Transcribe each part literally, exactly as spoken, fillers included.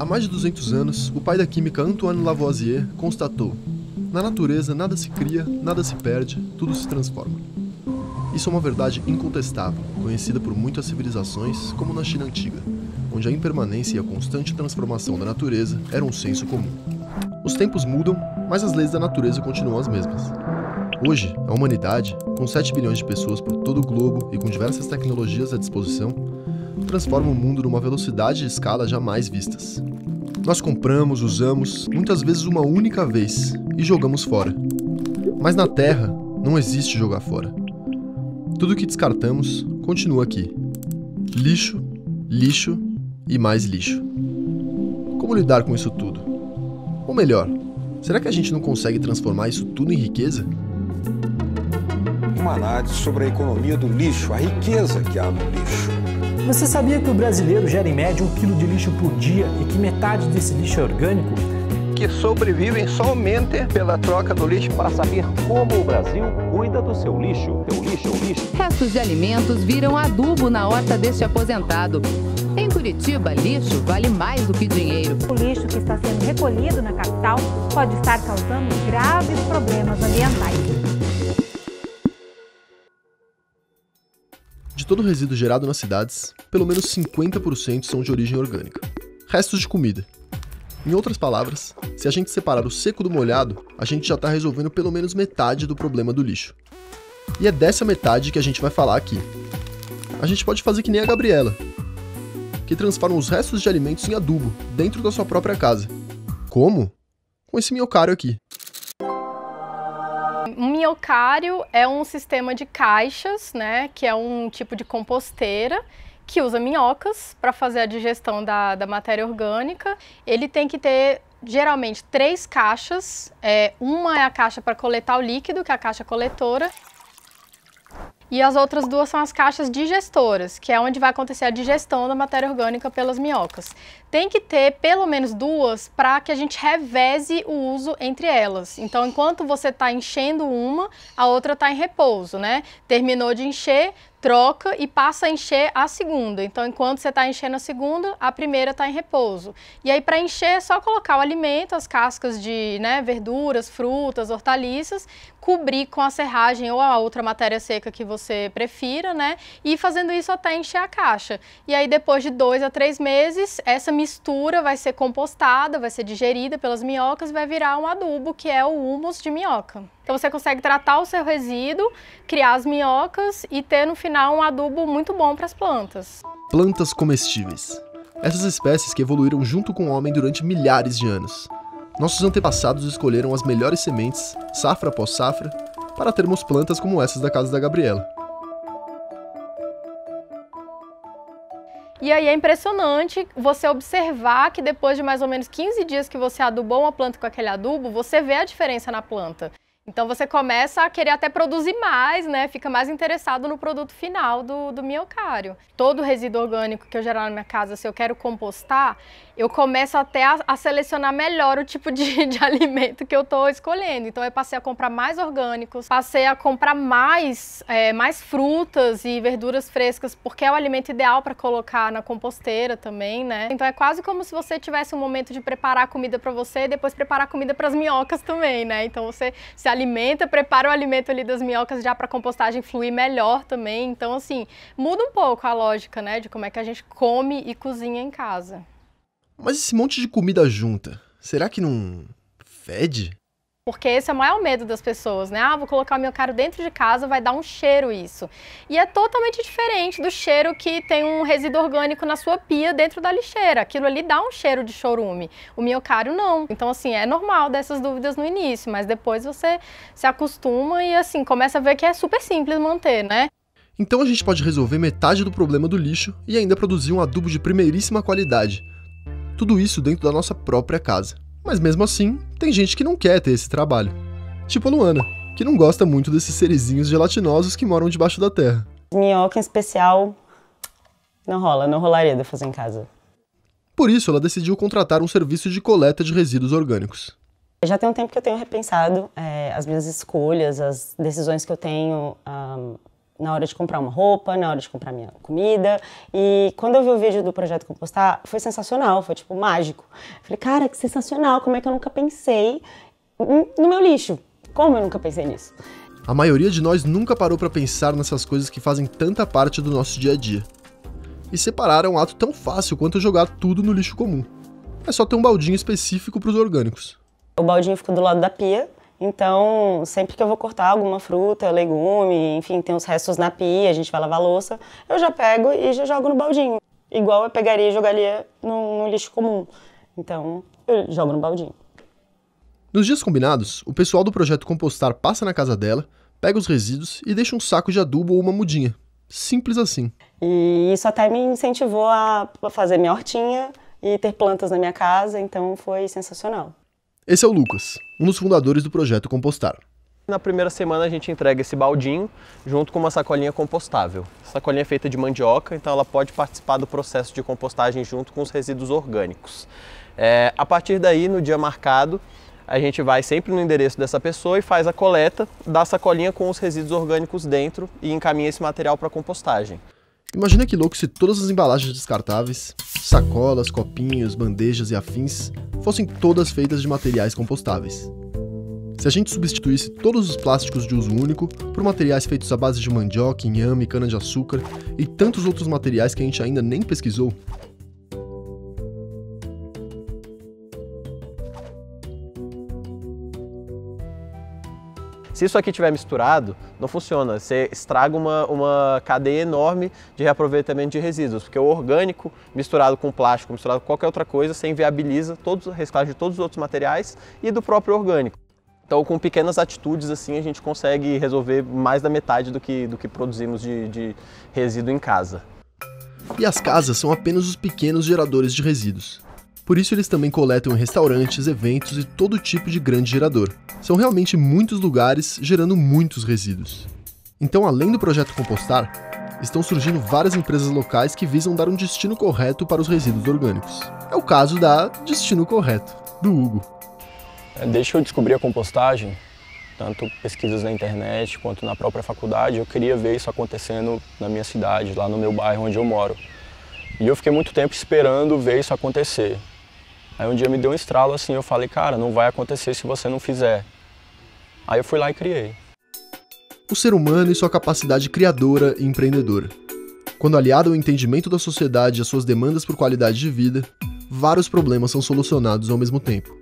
Há mais de duzentos anos, o pai da química Antoine Lavoisier constatou: na natureza nada se cria, nada se perde, tudo se transforma. Isso é uma verdade incontestável, conhecida por muitas civilizações, como na China antiga, onde a impermanência e a constante transformação da natureza eram um senso comum. Os tempos mudam, mas as leis da natureza continuam as mesmas. Hoje, a humanidade, com sete bilhões de pessoas por todo o globo e com diversas tecnologias à disposição, transforma o mundo numa velocidade e escala jamais vistas. Nós compramos, usamos, muitas vezes uma única vez, e jogamos fora. Mas na Terra, não existe jogar fora. Tudo que descartamos continua aqui. Lixo, lixo e mais lixo. Como lidar com isso tudo? Ou melhor, será que a gente não consegue transformar isso tudo em riqueza? Uma análise sobre a economia do lixo, a riqueza que há no lixo. Você sabia que o brasileiro gera em média um quilo de lixo por dia e que metade desse lixo é orgânico? Que sobrevivem somente pela troca do lixo. Para saber como o Brasil cuida do seu lixo, teu lixo é o lixo. Restos de alimentos viram adubo na horta deste aposentado. Em Curitiba, lixo vale mais do que dinheiro. O lixo que está sendo recolhido na capital pode estar causando graves problemas ambientais. De todo o resíduo gerado nas cidades, pelo menos cinquenta por cento são de origem orgânica. Restos de comida. Em outras palavras, se a gente separar o seco do molhado, a gente já está resolvendo pelo menos metade do problema do lixo. E é dessa metade que a gente vai falar aqui. A gente pode fazer que nem a Gabriela, que transforma os restos de alimentos em adubo dentro da sua própria casa. Como? Com esse minhocário aqui. Um minhocário é um sistema de caixas, né, que é um tipo de composteira que usa minhocas para fazer a digestão da, da matéria orgânica. Ele tem que ter, geralmente, três caixas. É, uma é a caixa para coletar o líquido, que é a caixa coletora. E as outras duas são as caixas digestoras, que é onde vai acontecer a digestão da matéria orgânica pelas minhocas. Tem que ter pelo menos duas para que a gente reveze o uso entre elas. Então, enquanto você está enchendo uma, a outra está em repouso, né? Terminou de encher, troca e passa a encher a segunda. Então, enquanto você está enchendo a segunda, a primeira está em repouso. E aí, para encher, é só colocar o alimento, as cascas de, né, verduras, frutas, hortaliças, cobrir com a serragem ou a outra matéria seca que você prefira, né? E ir fazendo isso até encher a caixa. E aí, depois de dois a três meses, essa mistura vai ser compostada, vai ser digerida pelas minhocas e vai virar um adubo, que é o humus de minhoca. Então você consegue tratar o seu resíduo, criar as minhocas e ter no final um adubo muito bom para as plantas. Plantas comestíveis. Essas espécies que evoluíram junto com o homem durante milhares de anos. Nossos antepassados escolheram as melhores sementes, safra após safra, para termos plantas como essas da casa da Gabriela. E aí é impressionante você observar que depois de mais ou menos quinze dias que você adubou uma planta com aquele adubo, você vê a diferença na planta. Então você começa a querer até produzir mais, né? Fica mais interessado no produto final do, do minhocário. Todo resíduo orgânico que eu gerar na minha casa, se eu quero compostar, eu começo até a, a selecionar melhor o tipo de, de alimento que eu estou escolhendo. Então eu passei a comprar mais orgânicos, passei a comprar mais, é, mais frutas e verduras frescas, porque é o alimento ideal para colocar na composteira também, né? Então é quase como se você tivesse um momento de preparar comida para você e depois preparar comida para as minhocas também, né? Então você se alimenta, prepara o alimento ali das minhocas já para a compostagem fluir melhor também. Então, assim, muda um pouco a lógica, né, de como é que a gente come e cozinha em casa. Mas esse monte de comida junta, será que não fede? Porque esse é o maior medo das pessoas, né? Ah, vou colocar o minhocário dentro de casa, vai dar um cheiro isso. E é totalmente diferente do cheiro que tem um resíduo orgânico na sua pia dentro da lixeira. Aquilo ali dá um cheiro de chorume. O minhocário não. Então, assim, é normal dessas dúvidas no início, mas depois você se acostuma e, assim, começa a ver que é super simples manter, né? Então a gente pode resolver metade do problema do lixo e ainda produzir um adubo de primeiríssima qualidade. Tudo isso dentro da nossa própria casa. Mas mesmo assim, tem gente que não quer ter esse trabalho. Tipo a Luana, que não gosta muito desses serizinhos gelatinosos que moram debaixo da terra. Minhoca em especial, não rola, não rolaria de fazer em casa. Por isso, ela decidiu contratar um serviço de coleta de resíduos orgânicos. Já tem um tempo que eu tenho repensado é, as minhas escolhas, as decisões que eu tenho um, na hora de comprar uma roupa, na hora de comprar minha comida. E quando eu vi o vídeo do Projeto Compostar, foi sensacional, foi tipo mágico. Falei, cara, que sensacional, como é que eu nunca pensei no meu lixo? Como eu nunca pensei nisso? A maioria de nós nunca parou para pensar nessas coisas que fazem tanta parte do nosso dia a dia. E separar é um ato tão fácil quanto jogar tudo no lixo comum. É só ter um baldinho específico para os orgânicos. O baldinho fica do lado da pia, então sempre que eu vou cortar alguma fruta, legume, enfim, tem os restos na pia, a gente vai lavar a louça, eu já pego e já jogo no baldinho. Igual eu pegaria e jogaria no, no lixo comum. Então, eu jogo no baldinho. Nos dias combinados, o pessoal do Projeto Compostar passa na casa dela, pega os resíduos e deixa um saco de adubo ou uma mudinha. Simples assim. E isso até me incentivou a fazer minha hortinha e ter plantas na minha casa, então foi sensacional. Esse é o Lucas, um dos fundadores do Projeto Compostar. Na primeira semana a gente entrega esse baldinho junto com uma sacolinha compostável. A sacolinha é feita de mandioca, então ela pode participar do processo de compostagem junto com os resíduos orgânicos. É, a partir daí, no dia marcado, a gente vai sempre no endereço dessa pessoa e faz a coleta da sacolinha com os resíduos orgânicos dentro e encaminha esse material para compostagem. Imagina que louco se todas as embalagens descartáveis, sacolas, copinhos, bandejas e afins, fossem todas feitas de materiais compostáveis. Se a gente substituísse todos os plásticos de uso único por materiais feitos à base de mandioca, inhame, cana-de-açúcar e tantos outros materiais que a gente ainda nem pesquisou, se isso aqui estiver misturado, não funciona. Você estraga uma, uma cadeia enorme de reaproveitamento de resíduos, porque o orgânico misturado com plástico, misturado com qualquer outra coisa, você inviabiliza todos, a reciclagem de todos os outros materiais e do próprio orgânico. Então, com pequenas atitudes assim, a gente consegue resolver mais da metade do que, do que produzimos de, de resíduo em casa. E as casas são apenas os pequenos geradores de resíduos. Por isso eles também coletam em restaurantes, eventos e todo tipo de grande gerador. São realmente muitos lugares gerando muitos resíduos. Então, além do Projeto Compostar, estão surgindo várias empresas locais que visam dar um destino correto para os resíduos orgânicos. É o caso da Destino Correto, do Hugo. Desde que eu descobri a compostagem, tanto pesquisas na internet quanto na própria faculdade, eu queria ver isso acontecendo na minha cidade, lá no meu bairro onde eu moro. E eu fiquei muito tempo esperando ver isso acontecer. Aí um dia me deu um estralo assim, eu falei, cara, não vai acontecer se você não fizer. Aí eu fui lá e criei. O ser humano e sua capacidade criadora e empreendedora. Quando aliado ao entendimento da sociedade e às suas demandas por qualidade de vida, vários problemas são solucionados ao mesmo tempo.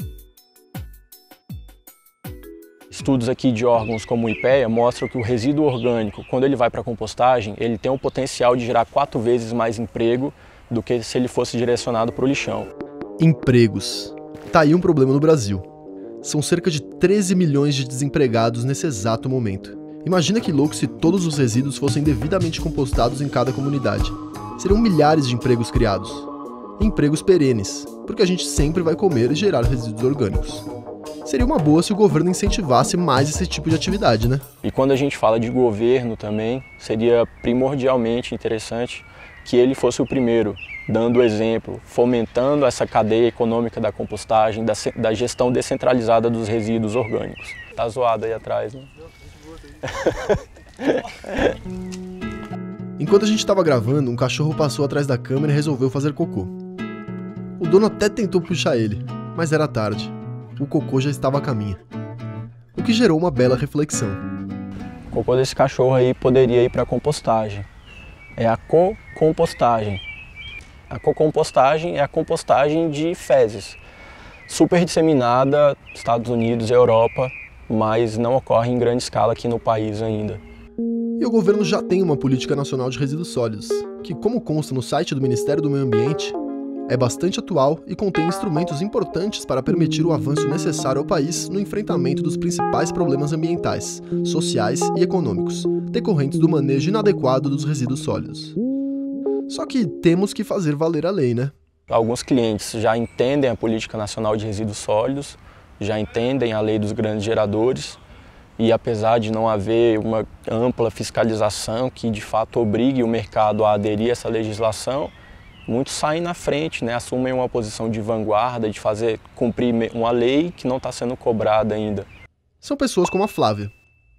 Estudos aqui de órgãos como o IPEA mostram que o resíduo orgânico, quando ele vai para a compostagem, ele tem o potencial de gerar quatro vezes mais emprego do que se ele fosse direcionado para o lixão. Empregos. Tá aí um problema no Brasil. São cerca de treze milhões de desempregados nesse exato momento. Imagina que louco se todos os resíduos fossem devidamente compostados em cada comunidade. Seriam milhares de empregos criados. Empregos perenes, porque a gente sempre vai comer e gerar resíduos orgânicos. Seria uma boa se o governo incentivasse mais esse tipo de atividade, né? E quando a gente fala de governo também, seria primordialmente interessante que ele fosse o primeiro, dando exemplo, fomentando essa cadeia econômica da compostagem, da, da gestão descentralizada dos resíduos orgânicos. Tá zoado aí atrás, né? Enquanto a gente estava gravando, um cachorro passou atrás da câmera e resolveu fazer cocô. O dono até tentou puxar ele, mas era tarde. O cocô já estava a caminho. O que gerou uma bela reflexão. O cocô desse cachorro aí poderia ir para a compostagem. É a co-compostagem. A co-compostagem é a compostagem de fezes. Super disseminada nos Estados Unidos e Europa, mas não ocorre em grande escala aqui no país ainda. E o governo já tem uma política nacional de resíduos sólidos, que, como consta no site do Ministério do Meio Ambiente, é bastante atual e contém instrumentos importantes para permitir o avanço necessário ao país no enfrentamento dos principais problemas ambientais, sociais e econômicos, decorrentes do manejo inadequado dos resíduos sólidos. Só que temos que fazer valer a lei, né? Alguns clientes já entendem a Política Nacional de Resíduos Sólidos, já entendem a lei dos grandes geradores, e apesar de não haver uma ampla fiscalização que de fato obrigue o mercado a aderir a essa legislação, muitos saem na frente, né, assumem uma posição de vanguarda, de fazer cumprir uma lei que não está sendo cobrada ainda. São pessoas como a Flávia.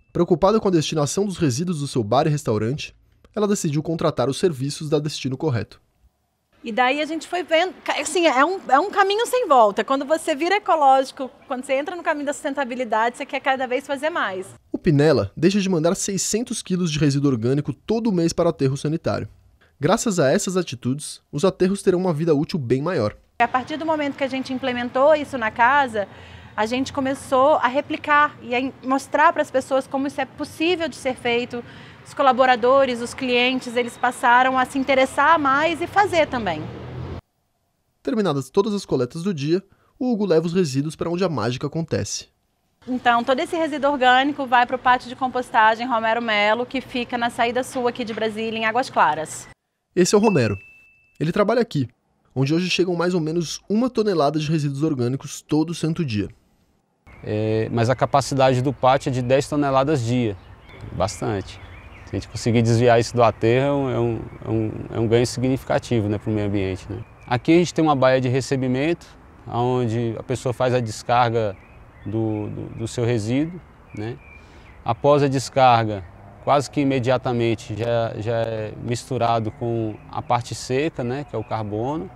Preocupada com a destinação dos resíduos do seu bar e restaurante, ela decidiu contratar os serviços da Destino Correto. E daí a gente foi vendo, assim, é um, é um caminho sem volta. Quando você vira ecológico, quando você entra no caminho da sustentabilidade, você quer cada vez fazer mais. O Pinella deixa de mandar seiscentos quilos de resíduo orgânico todo mês para o aterro sanitário. Graças a essas atitudes, os aterros terão uma vida útil bem maior. A partir do momento que a gente implementou isso na casa, a gente começou a replicar e a mostrar para as pessoas como isso é possível de ser feito. Os colaboradores, os clientes, eles passaram a se interessar mais e fazer também. Terminadas todas as coletas do dia, o Hugo leva os resíduos para onde a mágica acontece. Então, todo esse resíduo orgânico vai para o pátio de compostagem Romero Melo, que fica na saída sul aqui de Brasília, em Águas Claras. Esse é o Romero. Ele trabalha aqui, onde hoje chegam mais ou menos uma tonelada de resíduos orgânicos todo santo dia. É, mas a capacidade do pátio é de dez toneladas dia, bastante. Se a gente conseguir desviar isso do aterro, é um, é um, é um ganho significativo, né, para o meio ambiente. Né? Aqui a gente tem uma baía de recebimento, onde a pessoa faz a descarga do, do, do seu resíduo. Né? Após a descarga, quase que imediatamente já, já é misturado com a parte seca, né, que é o carbono.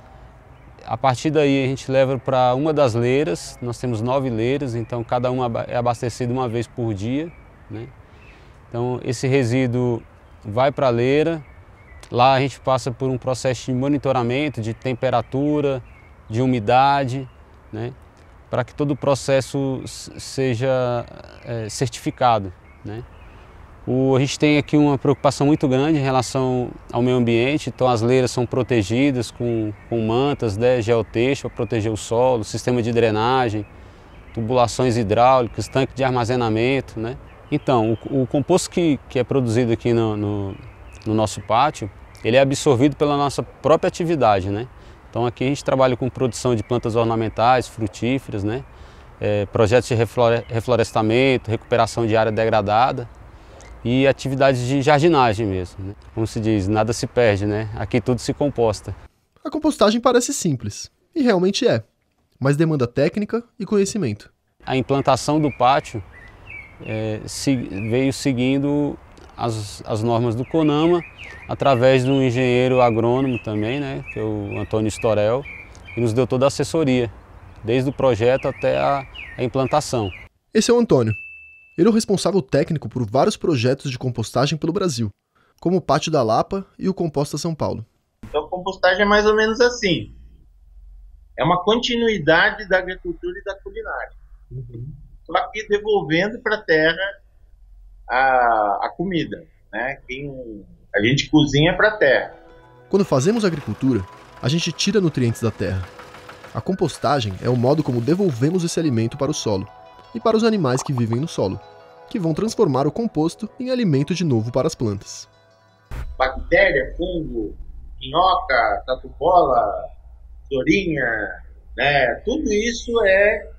A partir daí a gente leva para uma das leiras, nós temos nove leiras, então cada uma é abastecida uma vez por dia. Né? Então esse resíduo vai para a leira, lá a gente passa por um processo de monitoramento de temperatura, de umidade, né? Para que todo o processo seja é, certificado. Né? O, a gente tem aqui uma preocupação muito grande em relação ao meio ambiente, então as leiras são protegidas com, com mantas, né, geotexto para proteger o solo, sistema de drenagem, tubulações hidráulicas, tanque de armazenamento. Né? Então, o, o composto que, que é produzido aqui no, no, no nosso pátio, ele é absorvido pela nossa própria atividade. Né? Então aqui a gente trabalha com produção de plantas ornamentais, frutíferas, né? é, projetos de reflorestamento, recuperação de área degradada e atividades de jardinagem mesmo. Né? Como se diz, nada se perde, né? Aqui tudo se composta. A compostagem parece simples, e realmente é, mas demanda técnica e conhecimento. A implantação do pátio é, se, veio seguindo as, as normas do CONAMA, através de um engenheiro agrônomo também, né, que é o Antônio Storel, que nos deu toda a assessoria, desde o projeto até a, a implantação. Esse é o Antônio. Ele é o responsável técnico por vários projetos de compostagem pelo Brasil, como o Pátio da Lapa e o Composta São Paulo. Então a compostagem é mais ou menos assim. É uma continuidade da agricultura e da culinária. Uhum. Só que devolvendo para a terra a, a comida. Né? Quem, a gente cozinha para a terra. Quando fazemos agricultura, a gente tira nutrientes da terra. A compostagem é o modo como devolvemos esse alimento para o solo e para os animais que vivem no solo, que vão transformar o composto em alimento de novo para as plantas. Bactéria, fungo, minhoca, tatu-bola, florinha, né? Tudo isso é,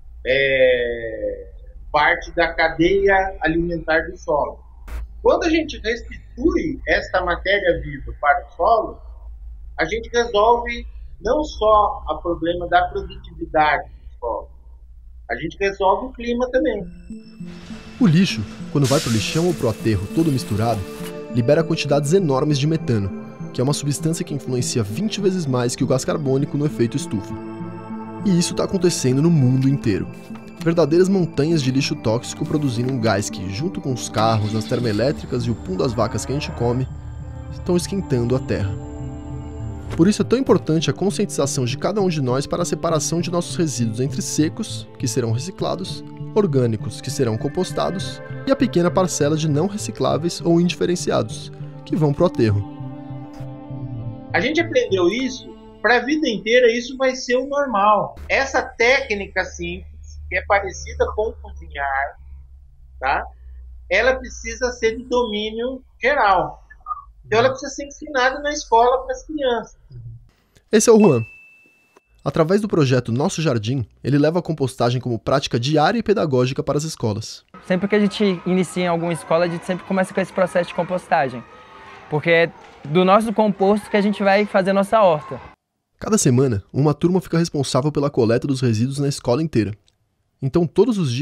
é parte da cadeia alimentar do solo. Quando a gente restitui esta matéria viva para o solo, a gente resolve não só o problema da produtividade do solo, a gente resolve o clima também. O lixo, quando vai para o lixão ou para o aterro todo misturado, libera quantidades enormes de metano, que é uma substância que influencia vinte vezes mais que o gás carbônico no efeito estufa. E isso está acontecendo no mundo inteiro. Verdadeiras montanhas de lixo tóxico produzindo um gás que, junto com os carros, as termoelétricas e o pum das vacas que a gente come, estão esquentando a terra. Por isso é tão importante a conscientização de cada um de nós para a separação de nossos resíduos entre secos, que serão reciclados, orgânicos, que serão compostados, e a pequena parcela de não recicláveis ou indiferenciados, que vão para o aterro. A gente aprendeu isso, para a vida inteira isso vai ser o normal. Essa técnica simples, que é parecida com cozinhar, tá? Ela precisa ser de domínio geral. Então ela precisa ser ensinada na escola para as crianças. Esse é o Juan. Através do projeto Nosso Jardim, ele leva a compostagem como prática diária e pedagógica para as escolas. Sempre que a gente inicia em alguma escola, a gente sempre começa com esse processo de compostagem. Porque é do nosso composto que a gente vai fazer nossa horta. Cada semana, uma turma fica responsável pela coleta dos resíduos na escola inteira. Então, todos os dias,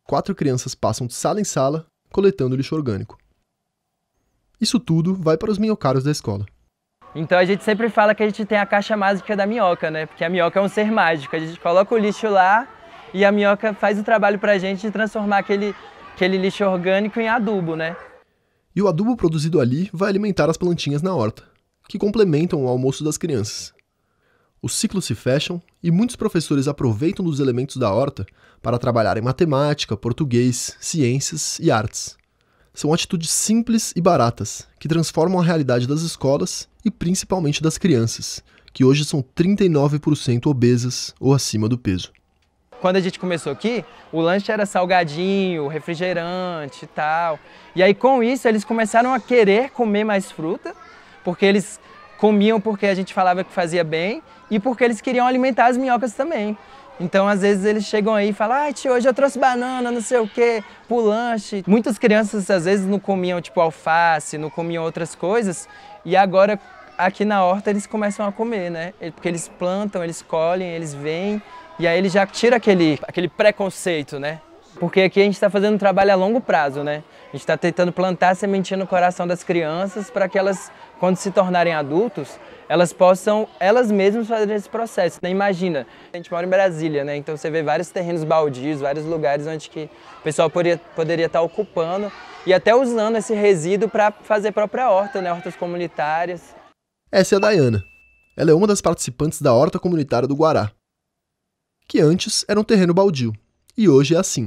quatro crianças passam de sala em sala coletando lixo orgânico. Isso tudo vai para os minhocários da escola. Então a gente sempre fala que a gente tem a caixa mágica da minhoca, né? Porque a minhoca é um ser mágico. A gente coloca o lixo lá e a minhoca faz o trabalho pra gente de transformar aquele, aquele lixo orgânico em adubo, né? E o adubo produzido ali vai alimentar as plantinhas na horta, que complementam o almoço das crianças. Os ciclos se fecham e muitos professores aproveitam dos elementos da horta para trabalhar em matemática, português, ciências e artes. São atitudes simples e baratas, que transformam a realidade das escolas e principalmente das crianças, que hoje são trinta e nove por cento obesas ou acima do peso. Quando a gente começou aqui, o lanche era salgadinho, refrigerante e tal. E aí com isso eles começaram a querer comer mais fruta, porque eles comiam porque a gente falava que fazia bem e porque eles queriam alimentar as minhocas também. Então, às vezes, eles chegam aí e falam, ah, tio, hoje eu trouxe banana, não sei o quê, pro lanche. Muitas crianças, às vezes, não comiam, tipo, alface, não comiam outras coisas. E agora, aqui na horta, eles começam a comer, né? Porque eles plantam, eles colhem, eles vêm. E aí, eles já tiram aquele, aquele preconceito, né? Porque aqui a gente está fazendo um trabalho a longo prazo, né? A gente está tentando plantar a sementinha no coração das crianças para que elas, quando se tornarem adultos, elas possam, elas mesmas fazerem esse processo. Né? Imagina, a gente mora em Brasília, né? Então você vê vários terrenos baldios, vários lugares onde que o pessoal poderia, poderia estar ocupando e até usando esse resíduo para fazer a própria horta, né? Hortas comunitárias. Essa é a Dayana. Ela é uma das participantes da horta comunitária do Guará, que antes era um terreno baldio e hoje é assim.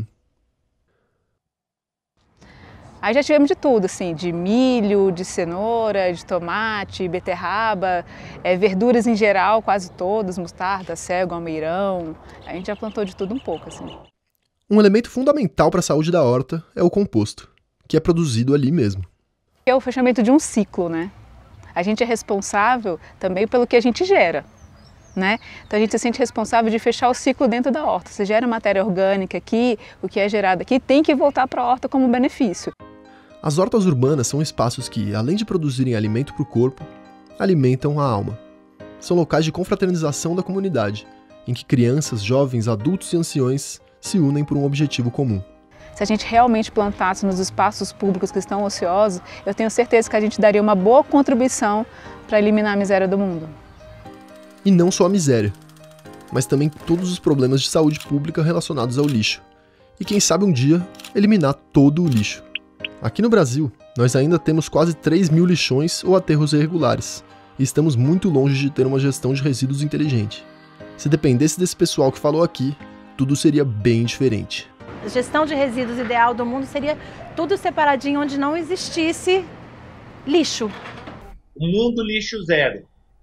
Aí já tivemos de tudo, assim, de milho, de cenoura, de tomate, beterraba, é, verduras em geral, quase todas, mostarda, cego, almeirão. A gente já plantou de tudo um pouco, assim. Um elemento fundamental para a saúde da horta é o composto, que é produzido ali mesmo. É o fechamento de um ciclo, né? A gente é responsável também pelo que a gente gera, né? Então a gente se sente responsável de fechar o ciclo dentro da horta. Se gera matéria orgânica aqui, o que é gerado aqui tem que voltar para a horta como benefício. As hortas urbanas são espaços que, além de produzirem alimento para o corpo, alimentam a alma. São locais de confraternização da comunidade, em que crianças, jovens, adultos e anciões se unem por um objetivo comum. Se a gente realmente plantasse nos espaços públicos que estão ociosos, eu tenho certeza que a gente daria uma boa contribuição para eliminar a miséria do mundo. E não só a miséria, mas também todos os problemas de saúde pública relacionados ao lixo. E quem sabe um dia, eliminar todo o lixo. Aqui no Brasil, nós ainda temos quase três mil lixões ou aterros irregulares, e estamos muito longe de ter uma gestão de resíduos inteligente. Se dependesse desse pessoal que falou aqui, tudo seria bem diferente. A gestão de resíduos ideal do mundo seria tudo separadinho, onde não existisse lixo. Um mundo lixo zero,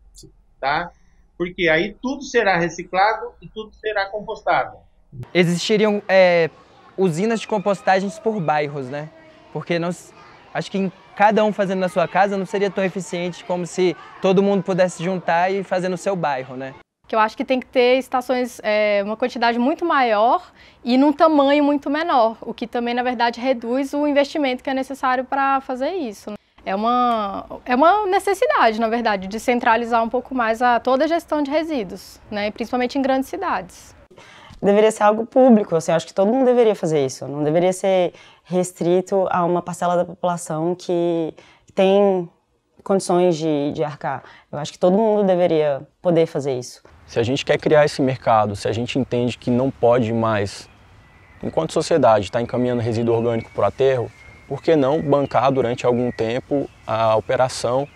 tá? Porque aí tudo será reciclado e tudo será compostado. Existiriam é, usinas de compostagens por bairros, né? Porque nós, acho que em cada um fazendo na sua casa não seria tão eficiente como se todo mundo pudesse juntar e fazer no seu bairro, né? Que eu acho que tem que ter estações, é, uma quantidade muito maior e num tamanho muito menor, o que também, na verdade, reduz o investimento que é necessário para fazer isso. É uma, é uma necessidade, na verdade, de centralizar um pouco mais a, toda a gestão de resíduos, né? Principalmente em grandes cidades. Deveria ser algo público, assim, eu acho que todo mundo deveria fazer isso, não deveria ser restrito a uma parcela da população que tem condições de, de arcar. Eu acho que todo mundo deveria poder fazer isso. Se a gente quer criar esse mercado, se a gente entende que não pode mais, enquanto sociedade, estar encaminhando resíduo orgânico para o aterro, por que não bancar durante algum tempo a operação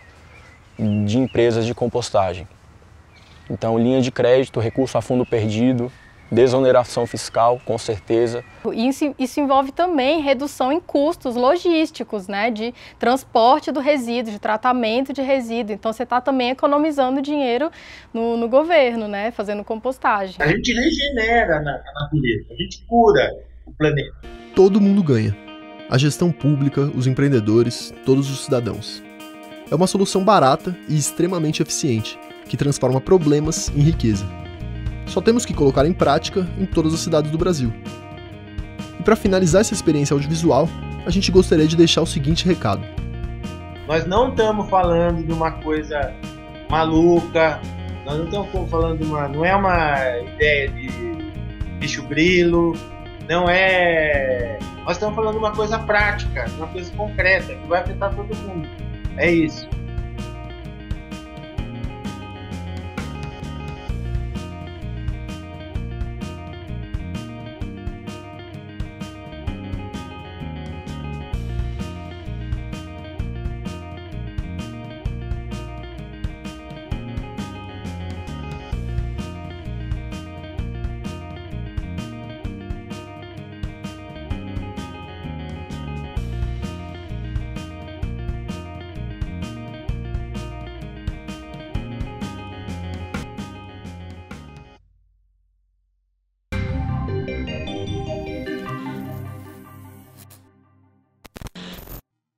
de empresas de compostagem? Então, linha de crédito, recurso a fundo perdido, desoneração fiscal, com certeza. Isso, isso envolve também redução em custos logísticos, né, de transporte do resíduo, de tratamento de resíduo. Então você está também economizando dinheiro no, no governo, né, fazendo compostagem. A gente regenera na, a natureza, a gente cura o planeta. Todo mundo ganha. A gestão pública, os empreendedores, todos os cidadãos. É uma solução barata e extremamente eficiente, que transforma problemas em riqueza. Só temos que colocar em prática em todas as cidades do Brasil. E para finalizar essa experiência audiovisual, a gente gostaria de deixar o seguinte recado. Nós não estamos falando de uma coisa maluca, nós não estamos falando de uma... não é uma ideia de bicho grilo, Não é... Nós estamos falando de uma coisa prática, uma coisa concreta, que vai afetar todo mundo. É isso.